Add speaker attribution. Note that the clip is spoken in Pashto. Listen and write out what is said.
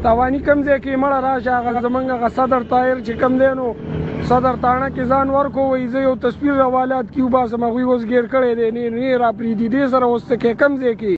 Speaker 1: تاواني کم ځای کې مړه راشه هغه زمونږ هغه صدر طاهر چې کم دی نو صدر تاڼه کې ځان ورکو وایي زه یو تصویر حوالات کې وباسم هغوی اوس ګیر کړی دی نه را پرېږدي دې سره اوس څه کې کم ځای کې